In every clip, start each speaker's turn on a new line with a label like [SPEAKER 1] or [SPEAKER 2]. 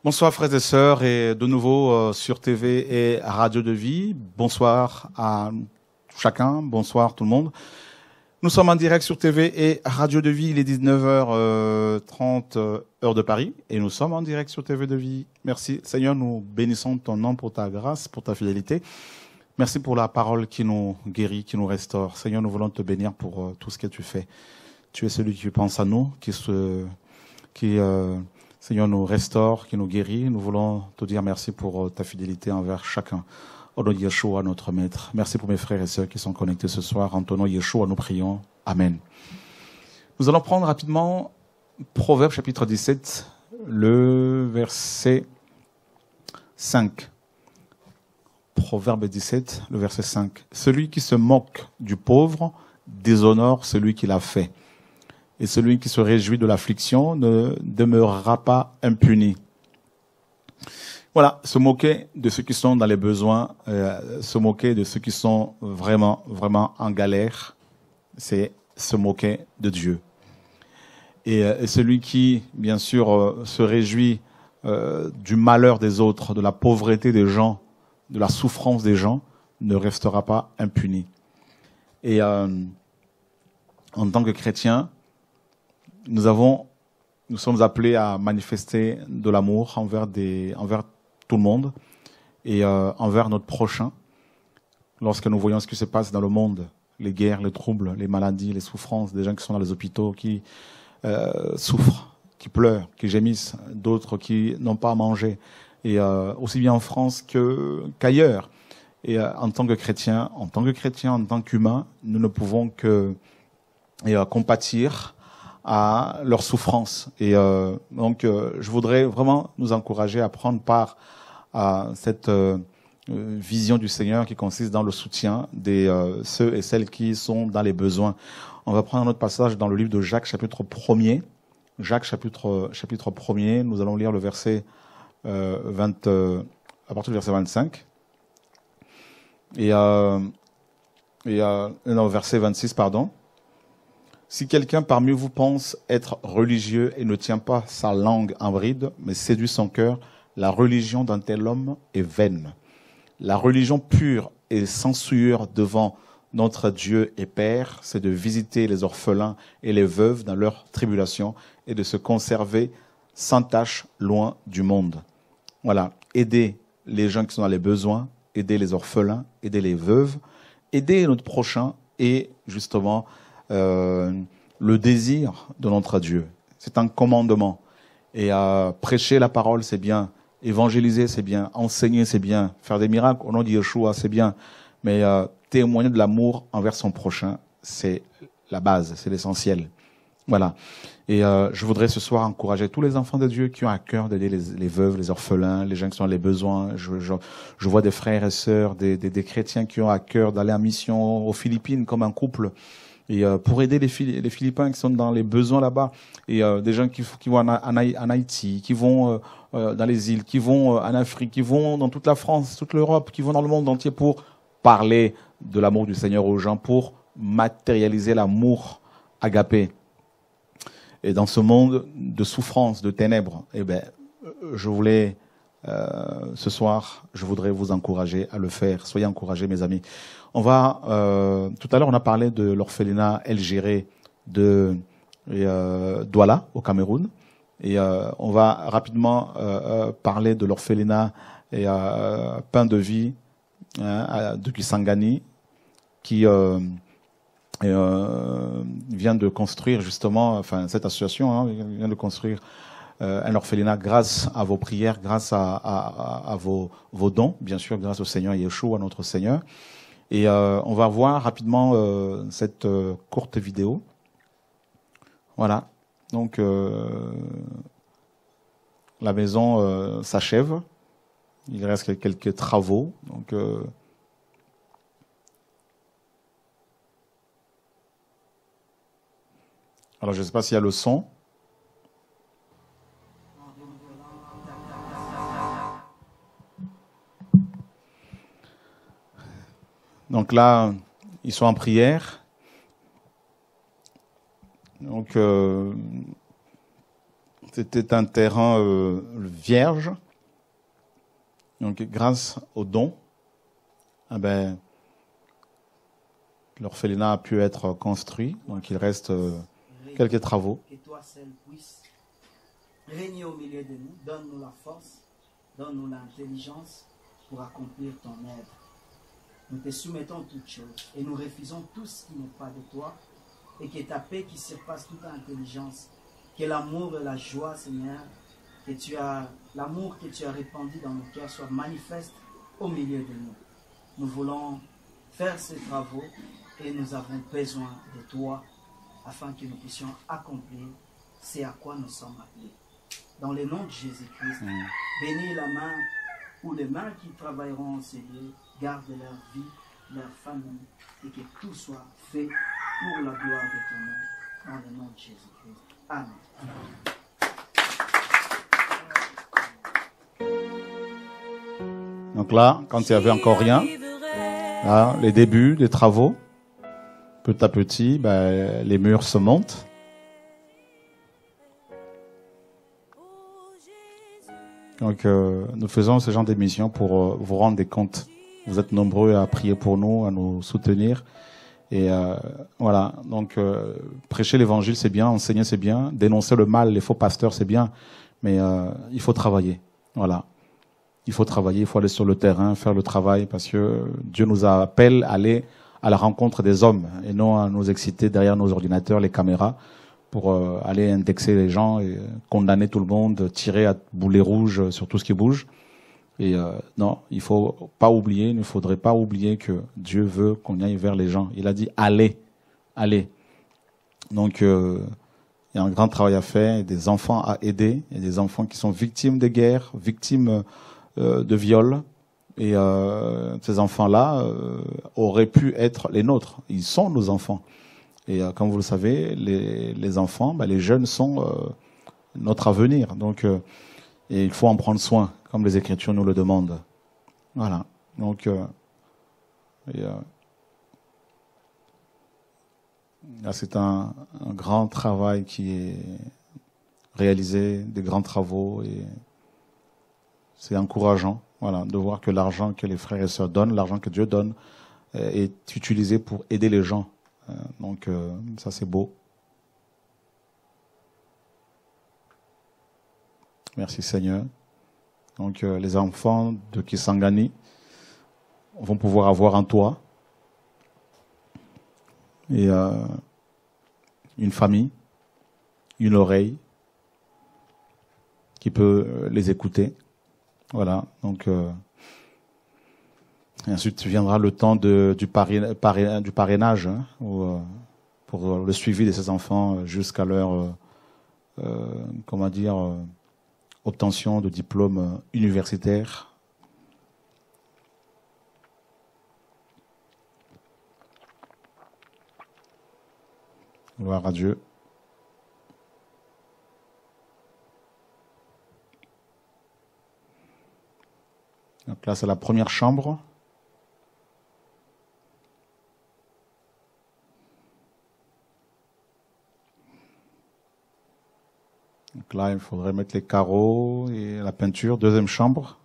[SPEAKER 1] Bonsoir frères et sœurs et de nouveau sur TV et Radio de Vie. Bonsoir à chacun, bonsoir tout le monde. Nous sommes en direct sur TV et Radio de Vie, il est 19h30 heure de Paris et nous sommes en direct sur TV de Vie. Merci Seigneur, nous bénissons ton nom pour ta grâce, pour ta fidélité. Merci pour la parole qui nous guérit, qui nous restaure. Seigneur, nous voulons te bénir pour tout ce que tu fais. Tu es celui qui pense à nous, Seigneur, nous restaure, qui nous guérit. Nous voulons te dire merci pour ta fidélité envers chacun. Au nom de Yeshua, notre Maître. Merci pour mes frères et sœurs qui sont connectés ce soir. En ton nom, Yeshua, nous prions. Amen. Nous allons prendre rapidement Proverbe chapitre 17, le verset 5. Proverbe 17, le verset 5. Celui qui se moque du pauvre déshonore celui qui l'a fait. Et celui qui se réjouit de l'affliction ne demeurera pas impuni. Voilà, se moquer de ceux qui sont dans les besoins, se moquer de ceux qui sont vraiment en galère, c'est se moquer de Dieu. Et celui qui, bien sûr, se réjouit du malheur des autres, de la pauvreté des gens, de la souffrance des gens, ne restera pas impuni. Et en tant que chrétien, nous sommes appelés à manifester de l'amour envers tout le monde et envers notre prochain. Lorsque nous voyons ce qui se passe dans le monde, les guerres, les troubles, les maladies, les souffrances, des gens qui sont dans les hôpitaux, qui souffrent, qui pleurent, qui gémissent, d'autres qui n'ont pas à manger, et aussi bien en France qu'ailleurs. Et en tant que chrétien, en tant qu'humain, nous ne pouvons que compatir à leur souffrance. Et donc, je voudrais vraiment nous encourager à prendre part à cette vision du Seigneur qui consiste dans le soutien de ceux et celles qui sont dans les besoins. On va prendre notre passage dans le livre de Jacques, chapitre 1er. Jacques, chapitre 1er, nous allons lire le verset à partir du verset 25. Verset 26, pardon. Si quelqu'un parmi vous pense être religieux et ne tient pas sa langue en bride, mais séduit son cœur, la religion d'un tel homme est vaine. La religion pure et sans souillure devant notre Dieu et Père, c'est de visiter les orphelins et les veuves dans leur tribulation et de se conserver sans tâche loin du monde. Voilà, aider les gens qui sont dans les besoins, aider les orphelins, aider les veuves, aider notre prochain et justement le désir de notre Dieu. C'est un commandement. Et prêcher la parole, c'est bien. Évangéliser, c'est bien. Enseigner, c'est bien. Faire des miracles au nom de Yeshua, c'est bien. Mais témoigner de l'amour envers son prochain, c'est la base, c'est l'essentiel. Voilà. Et je voudrais ce soir encourager tous les enfants de Dieu qui ont à cœur d'aider les veuves, les orphelins, les gens qui sont dans les besoins. Je vois des frères et sœurs, des chrétiens qui ont à cœur d'aller en mission aux Philippines comme un couple. Et pour aider les Philippins qui sont dans les besoins là-bas, et des gens qui vont en Haïti, qui vont dans les îles, qui vont en Afrique, qui vont dans toute la France, toute l'Europe, qui vont dans le monde entier pour parler de l'amour du Seigneur aux gens, pour matérialiser l'amour agapé. Et dans ce monde de souffrance, de ténèbres, je voulais ce soir, je voudrais vous encourager à le faire. Soyez encouragés, mes amis. On va tout à l'heure, on a parlé de l'orphelinat El Géré de Douala au Cameroun, et on va rapidement parler de l'orphelinat Pain de Vie de Kisangani qui vient de construire justement, enfin cette association vient de construire un orphelinat grâce à vos prières, grâce à vos dons, bien sûr, grâce au Seigneur Yeshua, notre Seigneur. Et on va voir rapidement cette courte vidéo. Voilà. Donc, la maison s'achève. Il reste quelques travaux. Donc, alors, je ne sais pas s'il y a le son. Donc là, ils sont en prière. Donc, C'était un terrain vierge. Donc, grâce au don, eh ben, l'orphelinat a pu être construit. Donc, il reste quelques travaux.
[SPEAKER 2] Que toi seul puisses régner au milieu de nous. Donne-nous la force, donne-nous l'intelligence pour accomplir ton œuvre. Nous te soumettons toutes choses et nous refusons tout ce qui n'est pas de toi et que ta paix qui surpasse toute intelligence, que l'amour et la joie, Seigneur, l'amour que tu as répandu dans nos cœurs soit manifeste au milieu de nous. Nous voulons faire ces travaux et nous avons besoin de toi afin que nous puissions accomplir ce à quoi nous sommes appelés. Dans le nom de Jésus-Christ, bénis la main ou les mains qui travailleront en ces lieux, garde leur vie, leur famille, et que tout soit fait pour la gloire de ton nom, dans le nom de Jésus-Christ. Amen.
[SPEAKER 1] Donc là, quand il n'y avait encore rien, là, les débuts des travaux, petit à petit, ben, les murs se montent. Donc, nous faisons ce genre d'émission pour vous rendre des comptes. Vous êtes nombreux à prier pour nous, à nous soutenir. Et voilà, donc prêcher l'évangile, c'est bien, enseigner, c'est bien, dénoncer le mal, les faux pasteurs, c'est bien, mais il faut travailler. Voilà. Il faut travailler, il faut aller sur le terrain, faire le travail, parce que Dieu nous appelle à aller à la rencontre des hommes et non à nous exciter derrière nos ordinateurs, les caméras, pour aller indexer les gens et condamner tout le monde, tirer à boulet rouge sur tout ce qui bouge. Et non, il faut pas oublier, il ne faudrait pas oublier que Dieu veut qu'on y aille vers les gens. Il a dit allez, allez. Donc il y a un grand travail à faire, il y a des enfants à aider, il y a des enfants qui sont victimes de guerre, victimes de viol. Et ces enfants-là auraient pu être les nôtres. Ils sont nos enfants. Et comme vous le savez, les enfants, les jeunes sont notre avenir. Donc, et il faut en prendre soin, comme les Écritures nous le demandent. Voilà. Donc, là, c'est un grand travail qui est réalisé, des grands travaux, et c'est encourageant. Voilà, de voir que l'argent que les frères et sœurs donnent, l'argent que Dieu donne, est utilisé pour aider les gens. Donc, ça, c'est beau. Merci Seigneur. Donc, les enfants de Kisangani vont pouvoir avoir un toit et une famille, une oreille qui peut les écouter. Voilà, donc et ensuite viendra le temps du parrainage hein, pour le suivi de ces enfants jusqu'à leur obtention de diplôme universitaire. Gloire à Dieu. Donc là, c'est la première chambre. Donc là, il faudrait mettre les carreaux et la peinture. Deuxième chambre.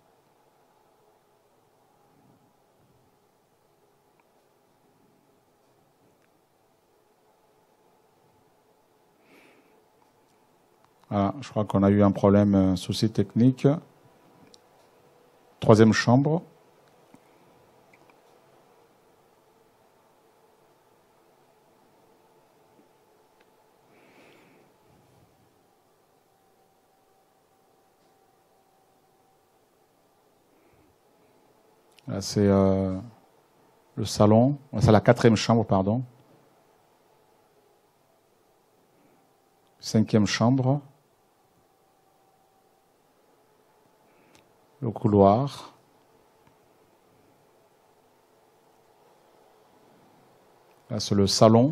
[SPEAKER 1] Voilà, je crois qu'on a eu un problème, un souci technique. Troisième chambre. Là, c'est le salon. C'est la quatrième chambre, pardon. Cinquième chambre. Le couloir. Là, c'est le salon.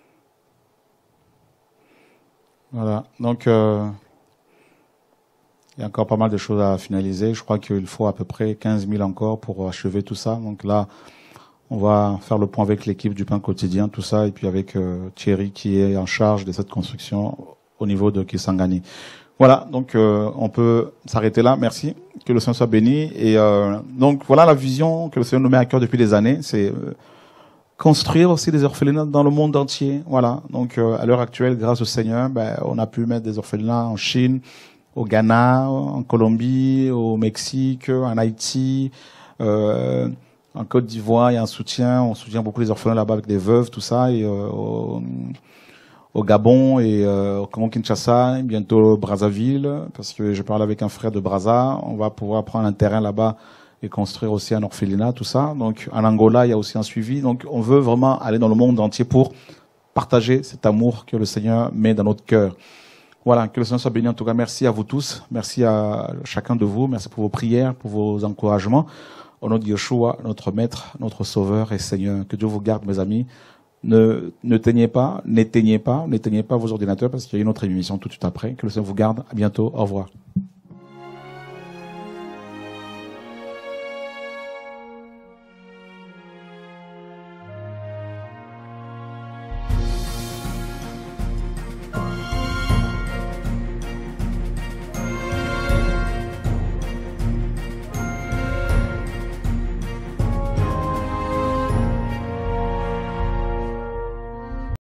[SPEAKER 1] Voilà. Donc, il Il y a encore pas mal de choses à finaliser. Je crois qu'il faut à peu près 15 000 encore pour achever tout ça. Donc là, on va faire le point avec l'équipe du pain quotidien, tout ça, et puis avec Thierry qui est en charge de cette construction au niveau de Kisangani. Voilà, donc on peut s'arrêter là. Merci. Que le Seigneur soit béni. Et donc voilà la vision que le Seigneur nous met à cœur depuis des années. C'est construire aussi des orphelinats dans le monde entier. Voilà. Donc à l'heure actuelle, grâce au Seigneur, on a pu mettre des orphelinats en Chine, au Ghana, en Colombie, au Mexique, en Haïti, en Côte d'Ivoire. Il y a un soutien. On soutient beaucoup les orphelins là-bas avec des veuves, tout ça. Et au Gabon et au Congo-Kinshasa, bientôt Brazzaville, parce que je parle avec un frère de Brazza. On va pouvoir prendre un terrain là-bas et construire aussi un orphelinat, tout ça. Donc en Angola, il y a aussi un suivi. Donc on veut vraiment aller dans le monde entier pour partager cet amour que le Seigneur met dans notre cœur. Voilà, que le Seigneur soit béni. En tout cas, merci à vous tous. Merci à chacun de vous. Merci pour vos prières, pour vos encouragements. Au nom de Yeshua, notre Maître, notre Sauveur et Seigneur. Que Dieu vous garde, mes amis. N'éteignez pas vos ordinateurs parce qu'il y a une autre émission tout de suite après. Que le Seigneur vous garde. À bientôt. Au revoir.